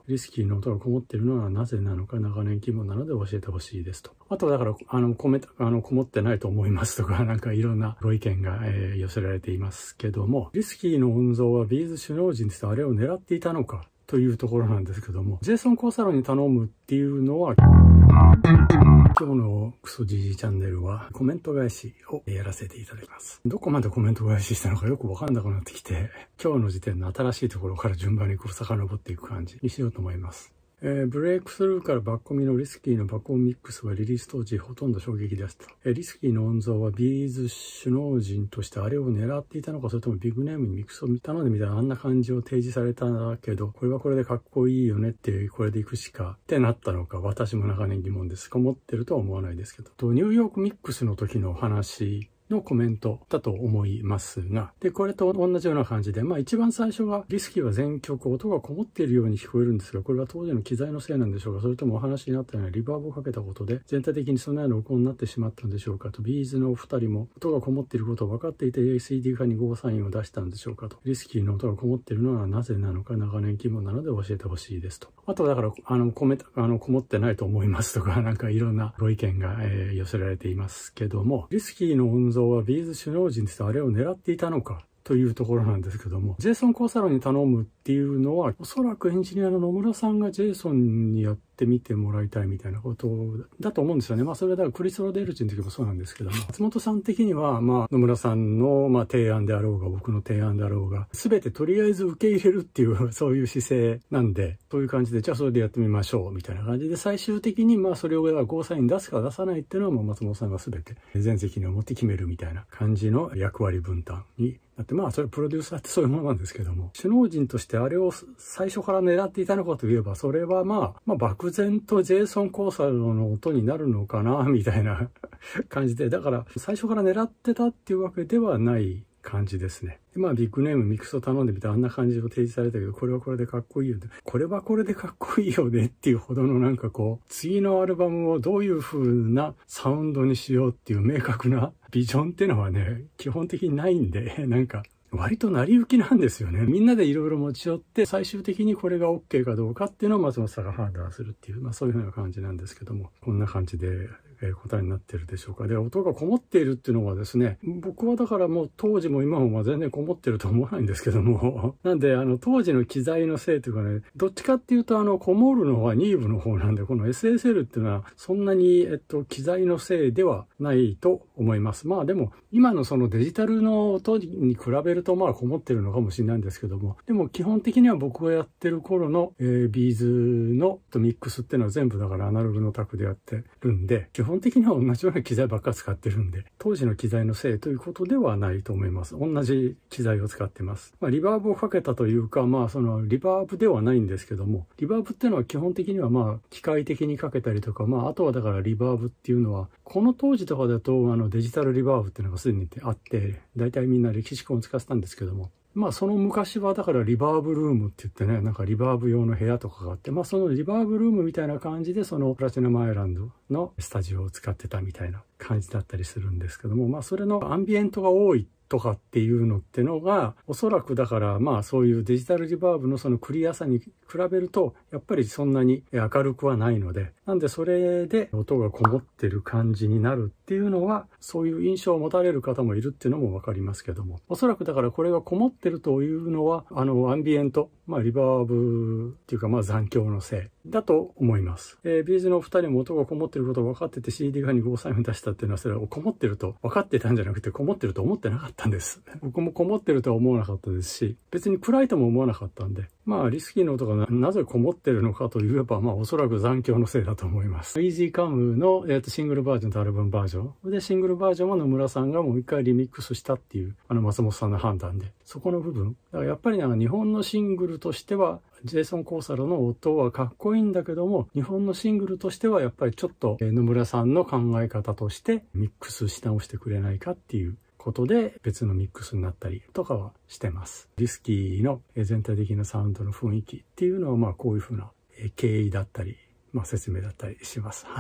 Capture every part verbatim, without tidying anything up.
リスキーの音がこもっているのはなぜなのか長年疑問なので教えてほしいですと。あとだから、あの、コメント、あの、こもってないと思いますとか、なんかいろんなご意見が、えー、寄せられていますけども、リスキーの音像はビーズ首脳陣としてあれを狙っていたのかというところなんですけども、ジェイソン・コーサロに頼むっていうのは、今日のクソジジチャンネルはコメント返しをやらせていただきます。どこまでコメント返ししたのかよくわかんなくなってきて、今日の時点の新しいところから順番にこう遡っていく感じにしようと思います。えー、ブレイクスルーからバッコミのリスキーの爆音ミックスはリリース当時ほとんど衝撃でした。えー、リスキーの音像はビーズ首脳陣としてあれを狙っていたのか、それともビッグネームにミックスを頼んでみたらあんな感じを提示されたんだけど、これはこれでかっこいいよねっていう、これで行くしかってなったのか、私も長年疑問です。思ってるとは思わないですけど。とニューヨークミックスの時の話のコメントだと思いますが、で、これと同じような感じで、まあ一番最初がリスキーは全曲音がこもっているように聞こえるんですが、これは当時の機材のせいなんでしょうか、それともお話になったようなリバーブをかけたことで全体的にそのような録音になってしまったんでしょうかと、ビーズのお二人も音がこもっていることを分かっていて エーシーディー 化にゴーサインを出したんでしょうかと、リスキーの音がこもっているのはなぜなのか長年疑問なので教えてほしいですと。あとだから、あの、コメント、あの、こもってないと思いますとか、なんかいろんなご意見が、えー、寄せられていますけども、リスキーの音像はビーズ首脳陣としてあれを狙っていたのかというところなんですけども、ジェイソン・コーサロに頼むっていうのは、おそらくエンジニアの野村さんがジェイソンにやってみてもらいたいみたいなことだと思うんですよね。まあそれはだからクリス・ロデルチの時もそうなんですけども、松本さん的には、まあ野村さんのまあ提案であろうが、僕の提案であろうが、すべてとりあえず受け入れるっていう、そういう姿勢なんで、そういう感じで、じゃあそれでやってみましょうみたいな感じで、最終的にまあそれをゴーサイン出すか出さないっていうのは、もう松本さんがすべて全責任を持って決めるみたいな感じの役割分担にだって、まあそれプロデューサーってそういうものなんですけども、首脳陣としてあれを最初から狙っていたのかといえば、それはまあ、まあ漠然とジェイソン・コーサロの音になるのかなみたいな感じで、だから最初から狙ってたっていうわけではない感じですね。でまあビッグネームミックスを頼んでみてあんな感じを提示されたけど、これはこれでかっこいいよね。これはこれでかっこいいよねっていうほどのなんかこう、次のアルバムをどういう風なサウンドにしようっていう明確なビジョンっていうのはね、基本的にないんで、なんか割と成り行きなんですよね。みんなでいろいろ持ち寄って、最終的にこれが OK かどうかっていうのを松本さんが判断するっていう、まあそういう風な感じなんですけども、こんな感じで、えー、答えになってるでしょうか。で、音がこもっているっていうのはですね、僕はだからもう当時も今もまあ全然こもってると思わないんですけども、なんであの当時の機材のせいというかね、どっちかっていうとあのこもるのはニーブの方なんで、この エスエスエル っていうのはそんなにえっと機材のせいではないと思います。まあでも今のそのデジタルの音に比べるとまあこもってるのかもしれないんですけども、でも基本的には僕がやってる頃の、えー、ビーズのミックスっていうのは全部だからアナログのタクでやってるんで、基本的には同じような機材ばっか使ってるんで、当時の機材のせいということではないと思います。同じ機材を使ってます。まあリバーブをかけたというか、まあそのリバーブではないんですけども、リバーブっていうのは基本的にはまあ機械的にかけたりとか、まああとはだからリバーブっていうのは、この当時とかだとあのデジタルリバーブっていうのがすでにあって、大体みんな歴史コンを使ってたんですけども、まあその昔はだからリバーブルームって言ってね、なんかリバーブ用の部屋とかがあって、まあそのリバーブルームみたいな感じでそのプラチナムアイランドのスタジオを使ってたみたいな感じだったりするんですけども、まあそれのアンビエントが多いとかっていうのってのが、おそらくだからまあそういうデジタルリバーブのそのクリアさに比べると、やっぱりそんなに明るくはないので、なんでそれで音がこもってる感じになるっていうのは、そういう印象を持たれる方もいるっていうのもわかりますけども、おそらくだからこれがこもってるというのは、あのアンビエント、まあリバーブっていうかまあ残響のせいだと思います。えー、ビーズのお二人も音がこもってることを分かってて シーディー 側にゴーサインを出したっていうのは、それはこもってると分かってたんじゃなくて、こもってると思ってなかったんです。僕もこもってるとは思わなかったですし、別に暗いとも思わなかったんで、まあリスキーの音が な, なぜこもってるのかといえば、まあおそらく残響のせいだと思います。イージーカムの、えー、とシングルバージョンとアルバムバージョンで、シングルバージョンは野村さんがもう一回リミックスしたっていう、あの松本さんの判断で、そこの部分だからやっぱりなんか日本のシングルとしてはジェイソン・コーサロの音はかっこいいんだけども、日本のシングルとしてはやっぱりちょっと野村さんの考え方としてミックスし直してくれないかっていうことで別のミックスになったりとかはしてます。リスキーの全体的なサウンドの雰囲気っていうのはまあこういうふうな経緯だったり、まあ説明だったりします。はい。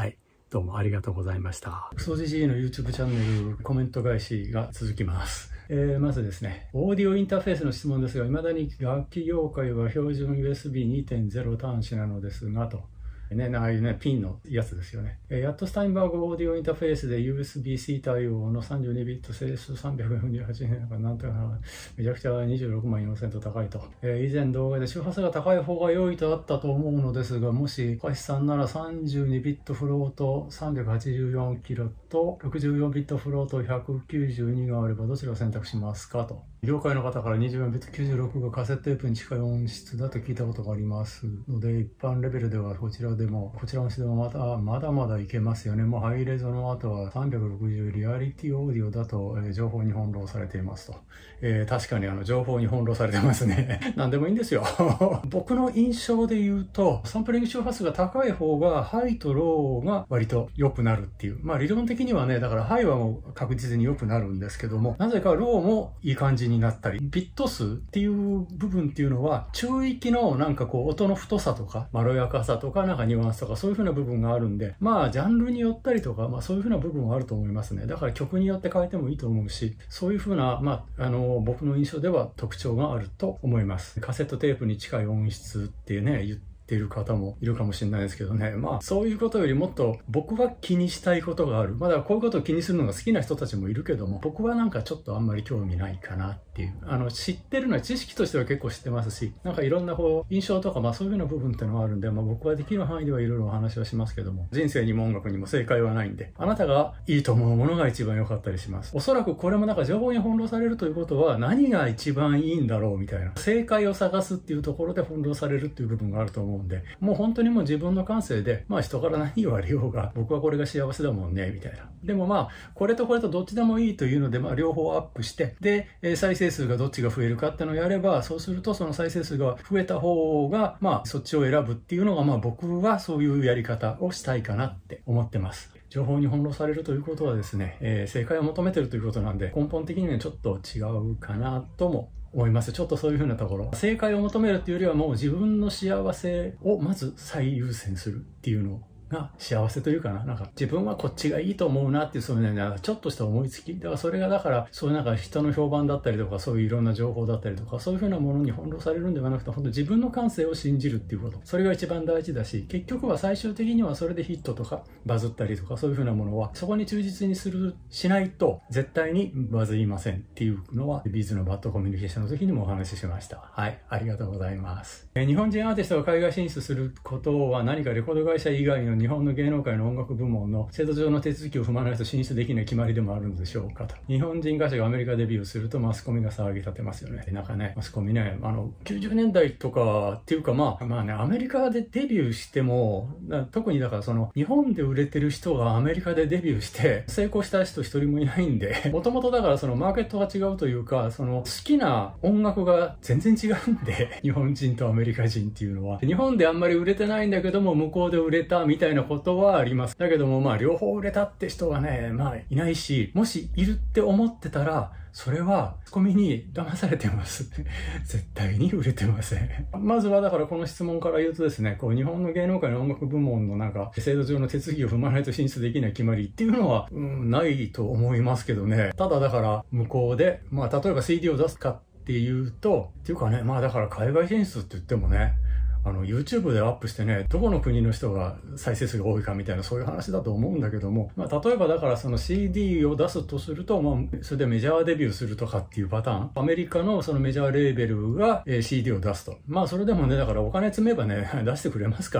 どうもありがとうございました。クソジジイの YouTube チャンネルコメント返しが続きます。えー、まずですね、オーディオインターフェースの質問ですが、未だに楽器業界は標準 ユーエスビーにてんゼロ 端子なのですが、と。ね、ああいうね、ピンのやつですよね。えー、やっとスタインバーグオーディオインターフェースで ユーエスビーシー 対応の さんじゅうにビット整数さんびゃくよんじゅうはちえんなんかなんとかな、めちゃくちゃにじゅうろくまんよんせんと高いと。えー、以前動画で周波数が高い方が良いとあったと思うのですが、もし、小橋さんならさんじゅうにビットフロート さんびゃくはちじゅうよんキロとろくじゅうよんビットフロートひゃくきゅうじゅうにがあればどちらを選択しますかと。業界の方からにじゅうよんビットきゅうじゅうろくがカセットテープに近い音質だと聞いたことがありますので、一般レベルではこちらでも、こちらの音質でもまだまだまだいけますよね。もうハイレゾの後はさんびゃくろくじゅうリアリティオーディオだと、えー、情報に翻弄されていますと。えー、確かにあの情報に翻弄されてますね。何でもいいんですよ。僕の印象で言うと、サンプリング周波数が高い方がハイとローが割と良くなるっていう。まあ理論的にはね、だからハイはもう確実に良くなるんですけども、なぜかローもいい感じになったり、ビット数っていう部分っていうのは、中域のなんかこう音の太さとか、まろやかさとか、なんかニュアンスとか、そういう風な部分があるんで、まあジャンルによったりとか、まあそういう風な部分はあると思いますね。だから曲によって変えてもいいと思うし、そういう風な、まあ、あの、僕の印象では特徴があると思います。カセットテープに近い音質ってね、言ってっている方もいるかもしれないですけどね。まあ、そういうことよりもっと僕は気にしたいことがある。まあ、だからこういうことを気にするのが好きな人たちもいるけども、僕はなんかちょっとあんまり興味ないかなっていう。あの、知ってるのは知識としては結構知ってますし、なんかいろんなこう、印象とかまあそういうような部分っていうのはあるんで、まあ僕はできる範囲ではいろいろお話はしますけども、人生にも音楽にも正解はないんで、あなたがいいと思うものが一番良かったりします。おそらくこれもなんか情報に翻弄されるということは、何が一番いいんだろうみたいな。正解を探すっていうところで翻弄されるっていう部分があると思うんで、もう本本当にもう自分の感性で、まあ人から何言われようが、僕はこれが幸せだもんね、みたいな。でもまあ、これとこれとどっちでもいいというので、まあ両方アップして、で、再生数がどっちが増えるかっていうのをやれば、そうするとその再生数が増えた方が、まあそっちを選ぶっていうのが、まあ僕はそういうやり方をしたいかなって思ってます。情報に翻弄されるということはですね、えー、正解を求めてるということなんで、根本的にはちょっと違うかなとも思います。ちょっとそういう風なところ。正解を求めるっていうよりはもう自分の幸せをまず最優先するっていうのが幸せというかな。なんか自分はこっちがいいと思うなっていうそういうね、ちょっとした思いつき。だからそれがだからそういうなんか人の評判だったりとかそういういろんな情報だったりとかそういう風なものに翻弄されるんではなくて本当自分の感性を信じるっていうこと。それが一番大事だし結局は最終的にはそれでヒットとかバズったりとかそういう風なものはそこに忠実にする、しないと絶対にバズりませんっていうのはビーズのバッドコミュニケーションの時にもお話ししました。はい。ありがとうございます。え日本人アーティストが海外進出することは何かレコード会社以外の日本の芸能界の音楽部門の制度上の手続きを踏まないと進出できない決まりでもあるのでしょうかと。日本人歌手がアメリカデビューするとマスコミが騒ぎ立てますよね。なんかね、マスコミね、あの、きゅうじゅうねんだいとかっていうかまあ、まあね、アメリカでデビューしても、特にだからその、日本で売れてる人がアメリカでデビューして成功した人一人もいないんで、もともとだからそのマーケットが違うというか、その好きな音楽が全然違うんで、日本人とアメリカ人っていうのは。日本であんまり売れてないんだけども、向こうで売れたみたいなことはあります。だけどもまあ両方売れたって人はね、まあいないし、もしいるって思ってたら、それは、マスコミに騙されてます。絶対に売れてません。まずはだからこの質問から言うとですね、こう日本の芸能界の音楽部門のなんか、制度上の手続きを踏まないと進出できない決まりっていうのは、うん、ないと思いますけどね。ただだから向こうで、まあ例えば シーディー を出すかっていうと、っていうかね、まあだから海外進出って言ってもね、あの、YouTube でアップしてね、どこの国の人が再生数が多いかみたいなそういう話だと思うんだけども、まあ、例えばだからその シーディー を出すとすると、まあ、それでメジャーデビューするとかっていうパターン。アメリカのそのメジャーレーベルが シーディー を出すと。まあ、それでもね、だからお金積めばね、出してくれますから、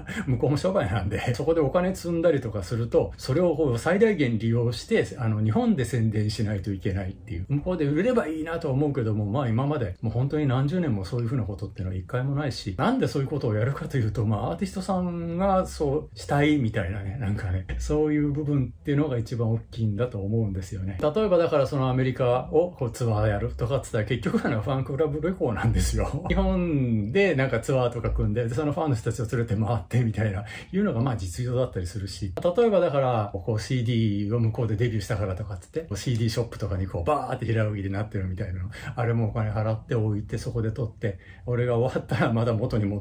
向こうも商売なんで、そこでお金積んだりとかすると、それをこう最大限利用して、あの、日本で宣伝しないといけないっていう。向こうで売れればいいなと思うけども、まあ今までもう本当に何十年もそういうふうなことっていうのは一回もないし、なんでそういうことをやるかというと、まあアーティストさんがそうしたいみたいなね、なんかね、そういう部分っていうのが一番大きいんだと思うんですよね。例えばだからそのアメリカをこうツアーやるとかって言ったら結局はファンクラブ旅行なんですよ。日本でなんかツアーとか組んで、でそのファンの人たちを連れて回ってみたいな、いうのがまあ実用だったりするし、例えばだからこう シーディー を向こうでデビューしたからとかって言って、シーディー ショップとかにこうバーって平泳ぎでなってるみたいなの、あれもお金払って置いてそこで撮って、俺が終わったらまだ元に戻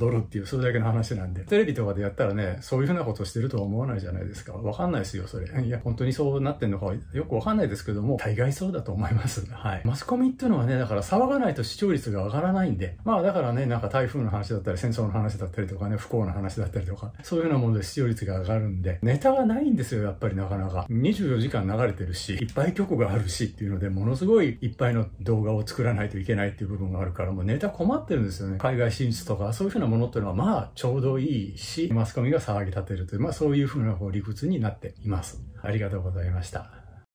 踊るっていう、それだけの話なんで。テレビとかでやったらね、そういうふうなことしてるとは思わないじゃないですか。わかんないですよ、それ。いや、本当にそうなってんのかはよくわかんないですけども、大概そうだと思います。はい。マスコミっていうのはね、だから騒がないと視聴率が上がらないんで、まあだからね、なんか台風の話だったり、戦争の話だったりとかね、不幸の話だったりとか、そういうようなもので視聴率が上がるんで、ネタがないんですよ、やっぱりなかなか。にじゅうよじかん流れてるし、いっぱい曲があるしっていうので、ものすごいいっぱいの動画を作らないといけないっていう部分があるから、もうネタ困ってるんですよね。海外進出とか、そういうふうなものっていうのは、まあ、ちょうどいいし、マスコミが騒ぎ立てるという、まあそういうふうな理屈になっています。ありがとうございました。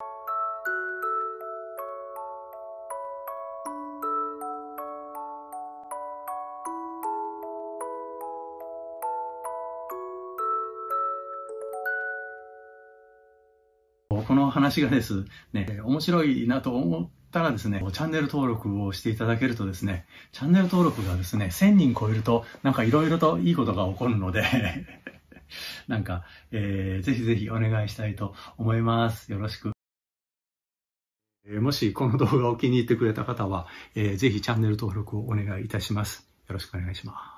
この話がですね、面白いなと思ったらですね、チャンネル登録をしていただけるとですね、チャンネル登録がですね、せんにん超えると、なんかいろいろといいことが起こるので、なんか、えー、ぜひぜひお願いしたいと思います。よろしく。もしこの動画を気に入ってくれた方は、えー、ぜひチャンネル登録をお願いいたします。よろしくお願いします。